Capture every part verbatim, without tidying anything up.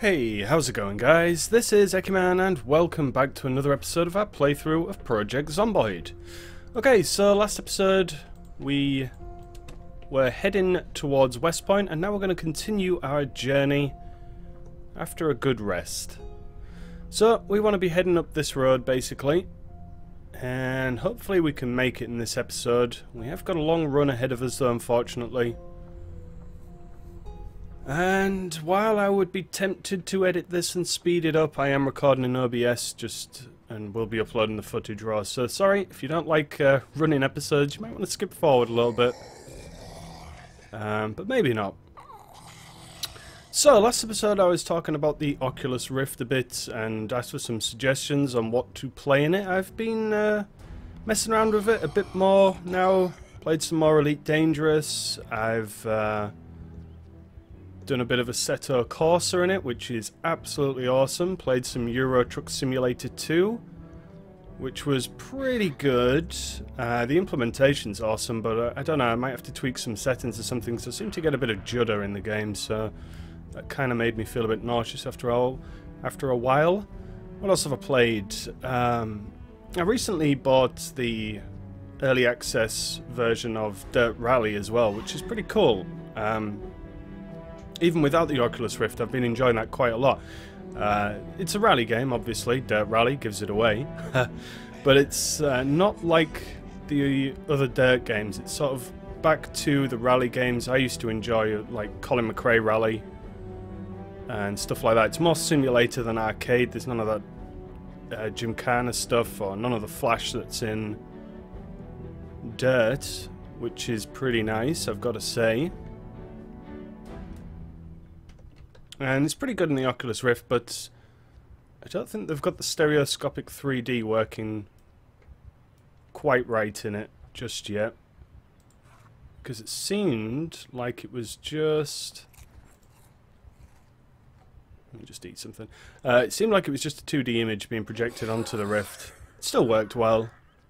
Hey, how's it going guys? This is Eckyman and welcome back to another episode of our playthrough of Project Zomboid. Okay, so last episode we were heading towards West Point and now we're going to continue our journey after a good rest. So we want to be heading up this road basically, and hopefully we can make it in this episode. We have got a long run ahead of us though, unfortunately. And while I would be tempted to edit this and speed it up, I am recording in O B S just and will be uploading the footage raw. So sorry if you don't like uh, running episodes, you might want to skip forward a little bit. Um, but maybe not. So last episode I was talking about the Oculus Rift a bit and asked for some suggestions on what to play in it. I've been uh, messing around with it a bit more now. Played some more Elite Dangerous. I've uh, done a bit of Assetto Corsa in it, which is absolutely awesome. Played some Euro Truck Simulator two, which was pretty good. Uh, the implementation's awesome, but uh, I don't know, I might have to tweak some settings or something, because I seem to get a bit of judder in the game, so that kind of made me feel a bit nauseous after all, after a while. What else have I played? Um, I recently bought the early access version of Dirt Rally as well, which is pretty cool. Um, Even without the Oculus Rift, I've been enjoying that quite a lot. Uh, it's a rally game, obviously. Dirt Rally gives it away. But it's uh, not like the other Dirt games. It's sort of back to the rally games I used to enjoy, like Colin McRae Rally and stuff like that. It's more simulator than arcade. There's none of that uh, Gymkhana stuff or none of the flash that's in Dirt, which is pretty nice, I've got to say. And it's pretty good in the Oculus Rift, but I don't think they've got the stereoscopic three D working quite right in it just yet. Because it seemed like it was just... Let me just eat something. Uh, it seemed like it was just a two D image being projected onto the Rift. It still worked well.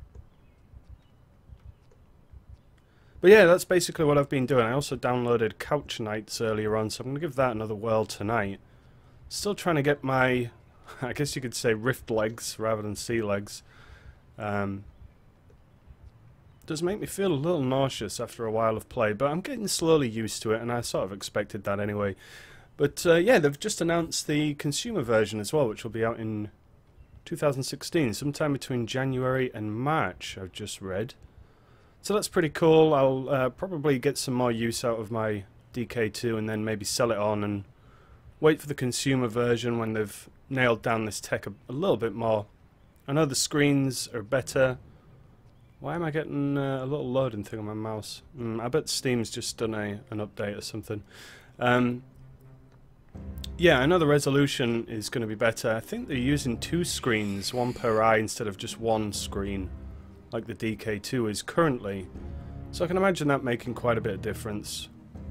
But yeah, that's basically what I've been doing. I also downloaded Couch Nights earlier on, so I'm going to give that another whirl tonight. Still trying to get my, I guess you could say, Rift legs rather than sea legs. Um, does make me feel a little nauseous after a while of play, but I'm getting slowly used to it, and I sort of expected that anyway. But uh, yeah, they've just announced the consumer version as well, which will be out in two thousand sixteen, sometime between January and March, I've just read. So that's pretty cool. I'll uh, probably get some more use out of my D K two and then maybe sell it on and wait for the consumer version when they've nailed down this tech a, a little bit more. I know the screens are better. Why am I getting uh, a little loading thing on my mouse? Mm, I bet Steam's just done a, an update or something. Um, yeah, I know the resolution is going to be better. I think they're using two screens, one per eye instead of just one screen, like the D K two is currently. So I can imagine that making quite a bit of difference.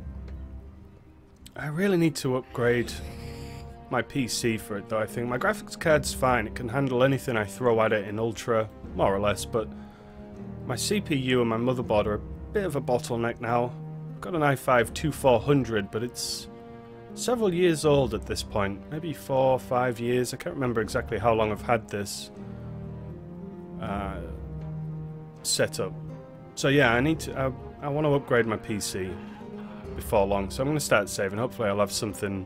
I really need to upgrade my P C for it though, I think. My graphics card's fine, it can handle anything I throw at it in Ultra, more or less, but my C P U and my motherboard are a bit of a bottleneck now. I've got an i five twenty-four hundred, but it's several years old at this point. Maybe four or five years, I can't remember exactly how long I've had this. Uh... setup. So yeah, I need to I, I want to upgrade my P C before long, so I'm going to start saving. Hopefully I'll have something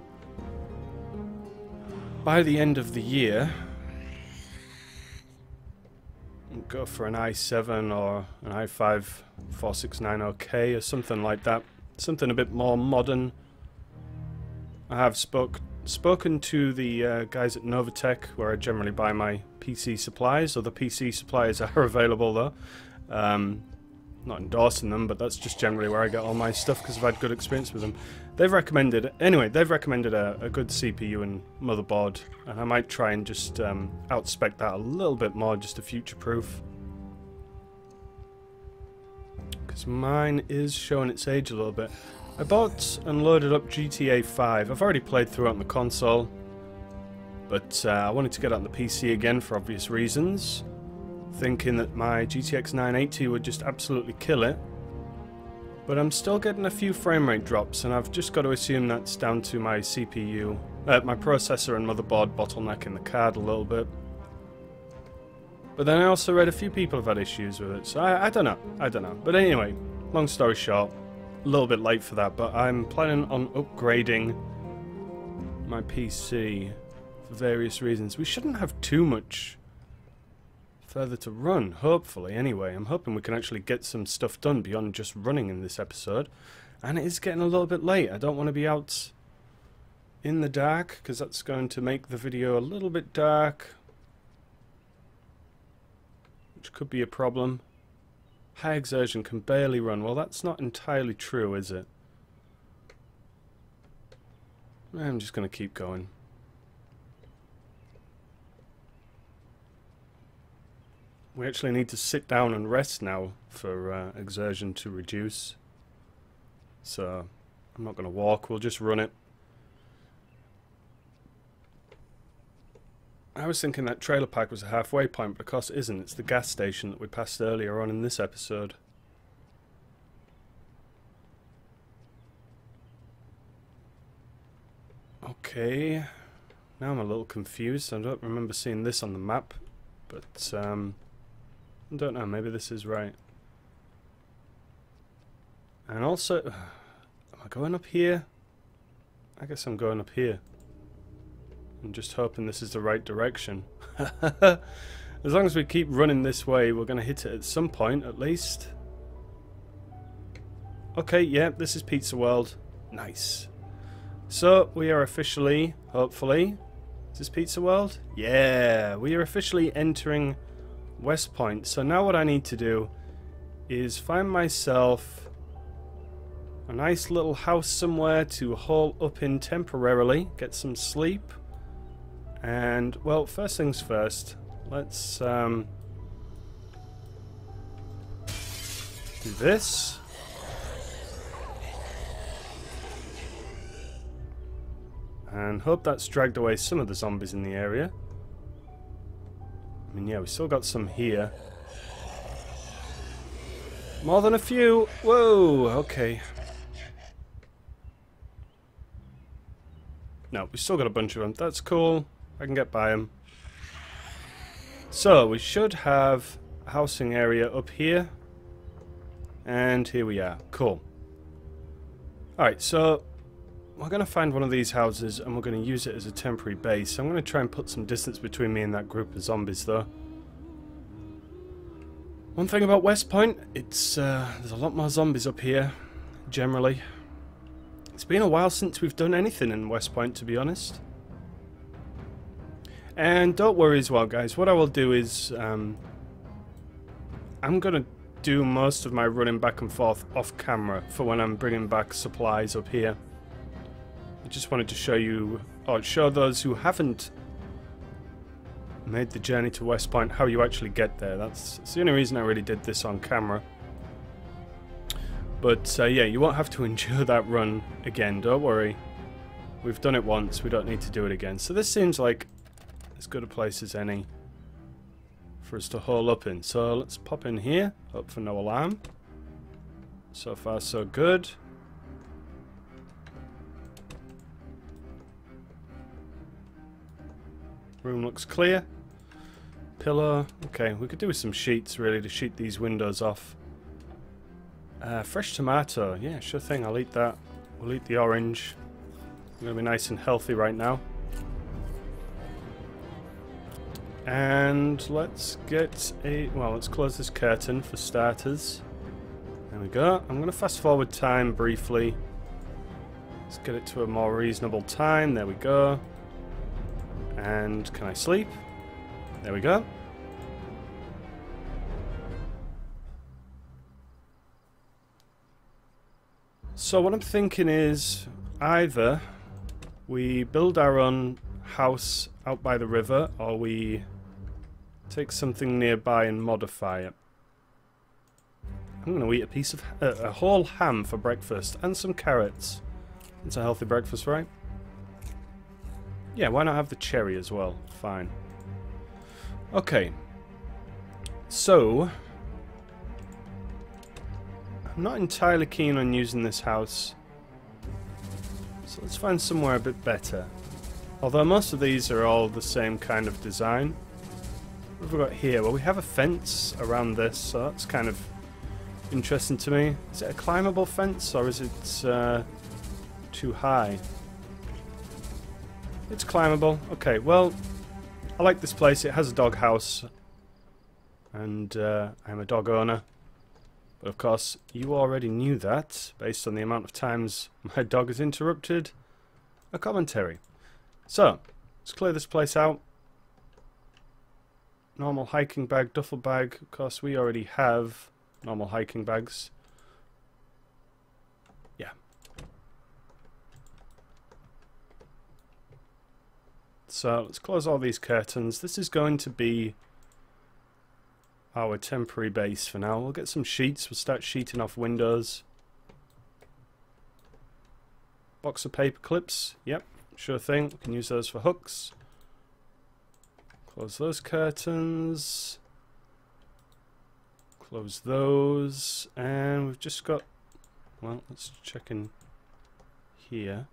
by the end of the year. Go for an i seven or an i five forty-six ninety K or something like that. Something a bit more modern. I have spoke spoken to the uh, guys at Novatech, where I generally buy my P C supplies. Other P C suppliers are available though. Um, not endorsing them, but that's just generally where I get all my stuff because I've had good experience with them. They've recommended, anyway, they've recommended a, a good C P U and motherboard, and I might try and just um, outspec that a little bit more just to future-proof. Because mine is showing its age a little bit. I bought and loaded up G T A five. I've already played through it on the console, but uh, I wanted to get it on the P C again for obvious reasons, thinking that my G T X nine eighty would just absolutely kill it. But I'm still getting a few frame rate drops, and I've just got to assume that's down to my C P U, uh, my processor and motherboard bottlenecking the card a little bit. But then I also read a few people have had issues with it, so I, I don't know, I don't know. But anyway, long story short, a little bit late for that, but I'm planning on upgrading my P C for various reasons. We shouldn't have too much further to run, hopefully, anyway. I'm hoping we can actually get some stuff done beyond just running in this episode. And it is getting a little bit late. I don't want to be out in the dark, because that's going to make the video a little bit dark, which could be a problem. High exertion can barely run. Well, that's not entirely true, is it? I'm just going to keep going. We actually need to sit down and rest now for uh, exertion to reduce. So, I'm not going to walk, we'll just run it. I was thinking that trailer park was a halfway point, but of course it isn't. It's the gas station that we passed earlier on in this episode. Okay. Now I'm a little confused. I don't remember seeing this on the map, but um... I don't know, maybe this is right. And also, am I going up here? I guess I'm going up here. I'm just hoping this is the right direction. As long as we keep running this way, we're going to hit it at some point, at least. Okay, yeah, this is Pizza World. Nice. So, we are officially, hopefully... Is this Pizza World? Yeah, we are officially entering West Point. So now what I need to do is find myself a nice little house somewhere to hole up in temporarily, get some sleep, and, well, first things first, let's um, do this. And hope that's dragged away some of the zombies in the area. I mean, yeah, we still got some here. More than a few. Whoa, okay. No, we still got a bunch of them. That's cool. I can get by them. So, we should have a housing area up here. And here we are. Cool. Alright, so we're going to find one of these houses and we're going to use it as a temporary base. I'm going to try and put some distance between me and that group of zombies, though. One thing about West Point, it's uh, there's a lot more zombies up here, generally. It's been a while since we've done anything in West Point, to be honest. And don't worry as well, guys. What I will do is um, I'm going to do most of my running back and forth off camera for when I'm bringing back supplies up here. I just wanted to show you, or show those who haven't made the journey to West Point how you actually get there. That's, that's the only reason I really did this on camera. But uh, yeah, you won't have to endure that run again, don't worry. We've done it once, we don't need to do it again. So this seems like as good a place as any for us to hole up in. So let's pop in here, hope for no alarm. So far so good. Room looks clear. Pillow. Okay, we could do with some sheets really to sheet these windows off. Uh, fresh tomato. Yeah, sure thing. I'll eat that. We'll eat the orange. I'm going to be nice and healthy right now. And let's get a... Well, let's close this curtain for starters. There we go. I'm going to fast forward time briefly. Let's get it to a more reasonable time. There we go. And can I sleep? There we go. So what I'm thinking is either we build our own house out by the river, or we take something nearby and modify it. I'm going to eat a piece of uh, a whole ham for breakfast and some carrots. It's a healthy breakfast, right? Yeah, why not have the cherry as well? Fine. Okay. So, I'm not entirely keen on using this house. So let's find somewhere a bit better. Although most of these are all the same kind of design. What have we got here? Well, we have a fence around this, so that's kind of interesting to me. Is it a climbable fence, or is it uh, too high? It's climbable. Okay, well, I like this place. It has a dog house, and uh, I'm a dog owner. But of course, you already knew that, based on the amount of times my dog has interrupted a commentary. So, let's clear this place out. Normal hiking bag, duffel bag. Of course, we already have normal hiking bags. Yeah. So, let's close all these curtains. This is going to be our temporary base for now. We'll get some sheets. We'll start sheeting off windows. Box of paper clips. Yep, sure thing. We can use those for hooks. Close those curtains. Close those. And we've just got... Well, let's check in here.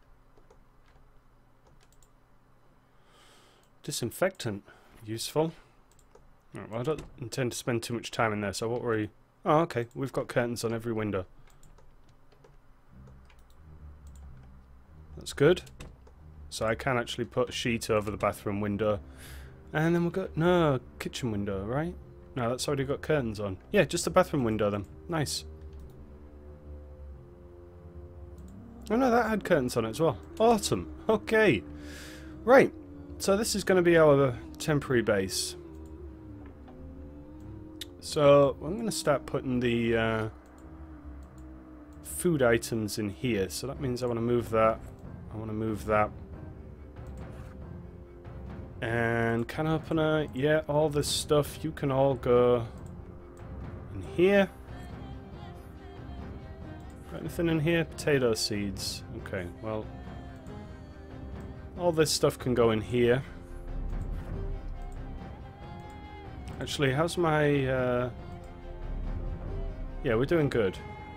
Disinfectant. Useful. Right, well, I don't intend to spend too much time in there, so what worry? Oh, okay. We've got curtains on every window. That's good. So I can actually put a sheet over the bathroom window. And then we've got... No, kitchen window, right? No, that's already got curtains on. Yeah, just the bathroom window then. Nice. Oh no, that had curtains on it as well. Awesome. Okay. Right. So this is going to be our temporary base. So I'm going to start putting the uh, food items in here. So that means I want to move that. I want to move that. And can opener, yeah, all this stuff, you can all go in here. Got anything in here? Potato seeds. Okay, well, all this stuff can go in here. Actually, how's my, uh... yeah, we're doing good.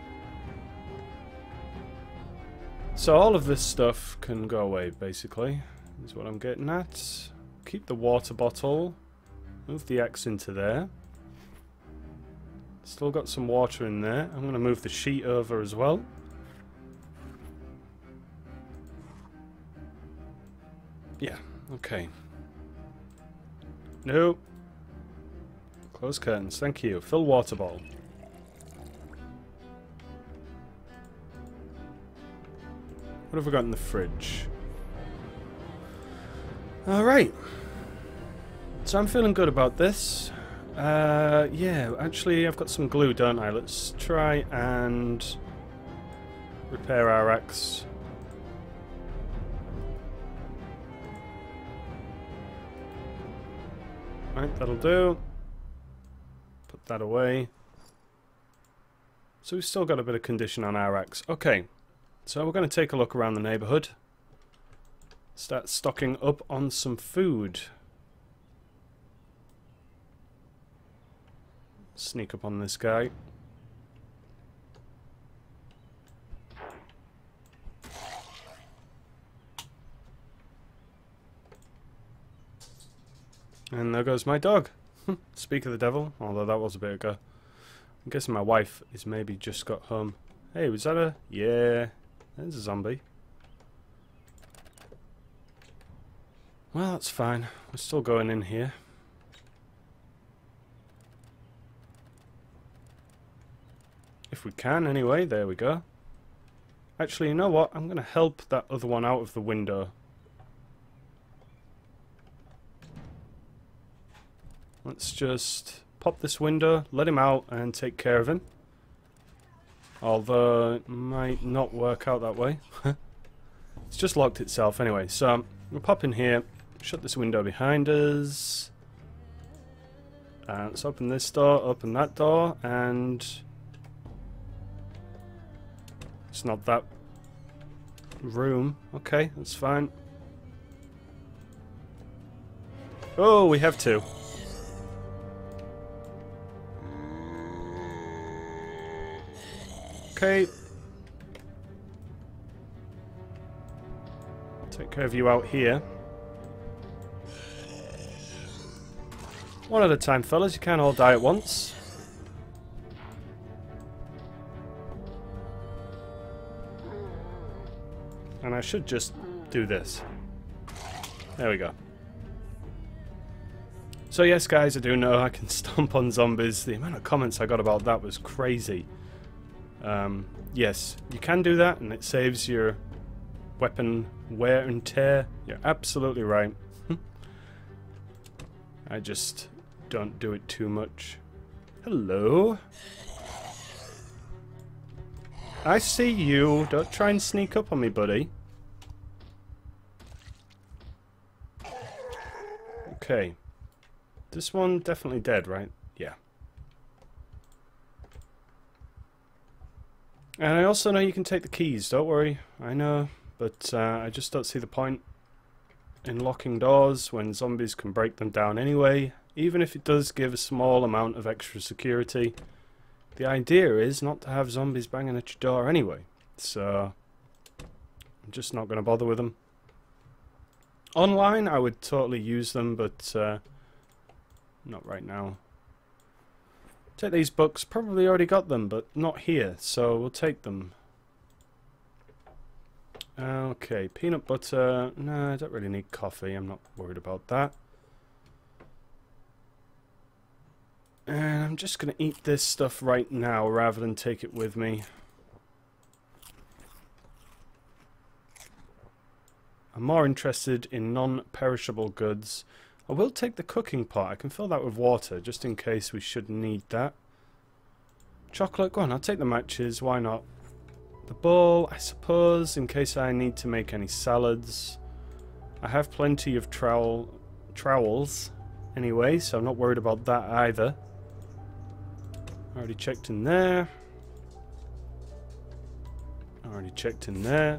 So all of this stuff can go away, basically, is what I'm getting at. Keep the water bottle. Move the X into there. Still got some water in there. I'm going to move the sheet over as well. Yeah, okay. No. Close curtains, thank you. Fill water bottle. What have we got in the fridge? Alright. So I'm feeling good about this. Uh, yeah, actually I've got some glue, don't I? Let's try and repair our axe. Right, that'll do. Put that away. So we've still got a bit of condition on our axe. Okay, so we're going to take a look around the neighbourhood. Start stocking up on some food. Sneak up on this guy. And there goes my dog. Speak of the devil, although that was a bit ago. I'm guessing my wife is maybe just got home. Hey, was that a... Yeah, there's a zombie. Well, that's fine. We're still going in here. If we can, anyway. There we go. Actually, you know what? I'm going to help that other one out of the window. Let's just pop this window, let him out, and take care of him. Although, it might not work out that way. It's just locked itself anyway. So, we'll pop in here. Shut this window behind us. And let's open this door, open that door, and it's not that room. Okay, that's fine. Oh, we have two. Okay. Take care of you out here. One at a time, fellas. You can't all die at once. And I should just do this. There we go. So yes, guys, I do know I can stomp on zombies. The amount of comments I got about that was crazy. Um, yes, you can do that, and it saves your weapon wear and tear. You're absolutely right. I just don't do it too much. Hello. I see you. Don't try and sneak up on me, buddy. Okay. This one definitely dead, right? Yeah. And I also know you can take the keys, don't worry. I know, but uh, I just don't see the point in locking doors when zombies can break them down anyway. Even if it does give a small amount of extra security. The idea is not to have zombies banging at your door anyway. So, I'm just not going to bother with them. Online, I would totally use them, but uh, not right now. Take these books. Probably already got them, but not here, so we'll take them. Okay, peanut butter. No, I don't really need coffee. I'm not worried about that. And I'm just going to eat this stuff right now rather than take it with me. I'm more interested in non-perishable goods. I will take the cooking pot. I can fill that with water just in case we should need that. Chocolate, go on, I'll take the matches. Why not? The bowl, I suppose, in case I need to make any salads. I have plenty of trowel, trowels anyway, so I'm not worried about that either. Already checked in there. Already checked in there.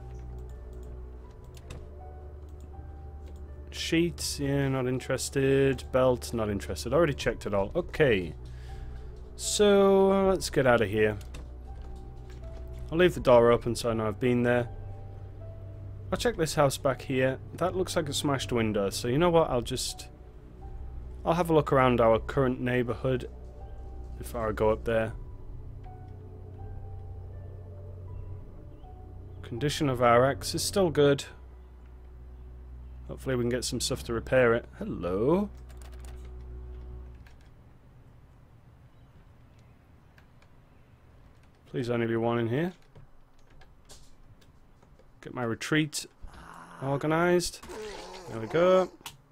Sheets, yeah, not interested. Belt, not interested. Already checked it all. Okay. So, uh, let's get out of here. I'll leave the door open so I know I've been there. I'll check this house back here. That looks like a smashed window, so you know what? I'll just... I'll have a look around our current neighbourhood before I go up there. Condition of our axe is still good. Hopefully we can get some stuff to repair it. Hello. Please only be one in here. Get my retreat organised. There we go.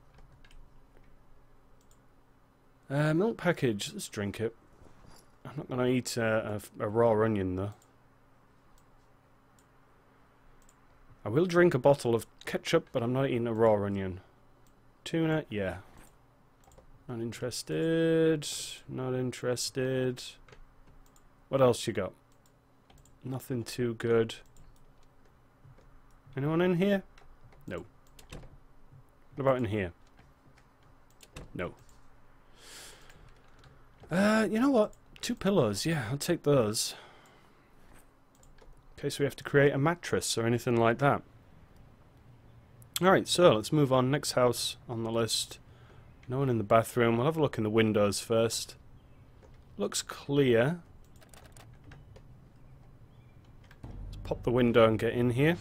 Uh, milk package. Let's drink it. I'm not going to eat uh, a, a raw onion though. I will drink a bottle of ketchup, but I'm not eating a raw onion. Tuna, yeah. Not interested. Not interested. What else you got? Nothing too good. Anyone in here? No. What about in here? No. Uh, you know what? Two pillows, yeah, I'll take those. In case we have to create a mattress or anything like that. Alright, so let's move on. Next house on the list. No one in the bathroom. We'll have a look in the windows first. Looks clear. Let's pop the window and get in here.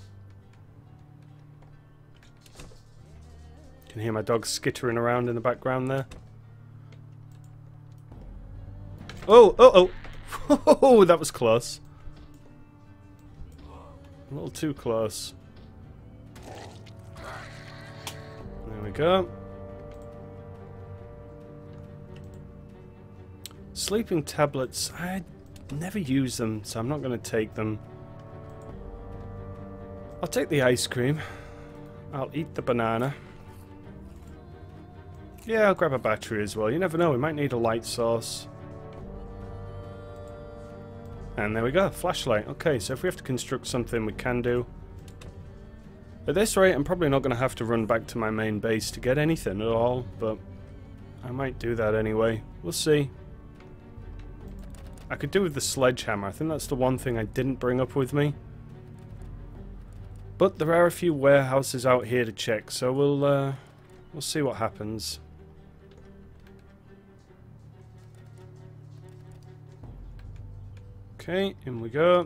You can hear my dog skittering around in the background there. Oh, oh, oh! Oh, that was close. A little too close. There we go. Sleeping tablets. I never use them, so I'm not going to take them. I'll take the ice cream. I'll eat the banana. Yeah, I'll grab a battery as well. You never know, we might need a light source. And there we go, flashlight. Okay, so if we have to construct something, we can do. At this rate, I'm probably not going to have to run back to my main base to get anything at all, but I might do that anyway. We'll see. I could do with the sledgehammer. I think that's the one thing I didn't bring up with me. But there are a few warehouses out here to check, so we'll uh, we'll see what happens. Okay, in we go.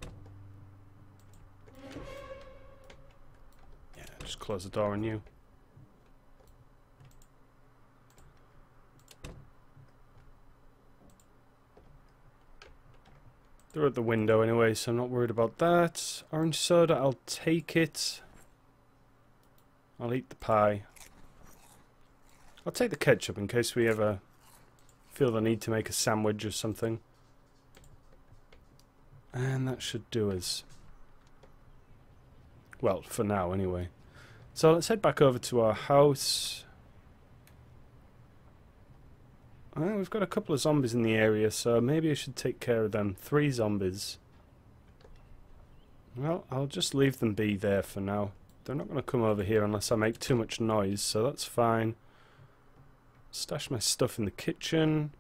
Yeah, just close the door on you. They're at the window anyway, so I'm not worried about that. Orange soda, I'll take it. I'll eat the pie. I'll take the ketchup in case we ever feel the need to make a sandwich or something. And that should do us. Well, for now anyway. So let's head back over to our house. Well, we've got a couple of zombies in the area, so maybe I should take care of them. Three zombies. Well, I'll just leave them be there for now. They're not going to come over here unless I make too much noise, so that's fine. Stash my stuff in the kitchen.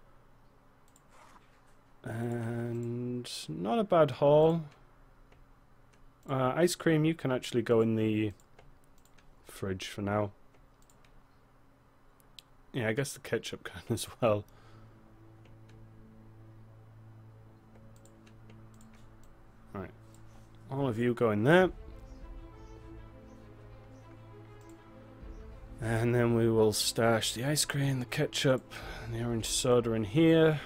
And not a bad haul. Uh, ice cream, you can actually go in the fridge for now. Yeah, I guess the ketchup can as well. Right. All of you go in there. And then we will stash the ice cream, the ketchup, and the orange soda in here.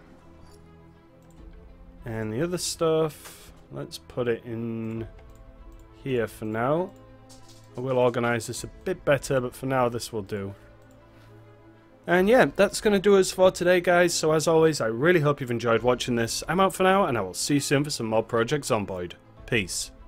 And the other stuff, let's put it in here for now. I will organise this a bit better, but for now this will do. And yeah, that's going to do us for today, guys. So as always, I really hope you've enjoyed watching this. I'm out for now, and I will see you soon for some more Project Zomboid. Peace.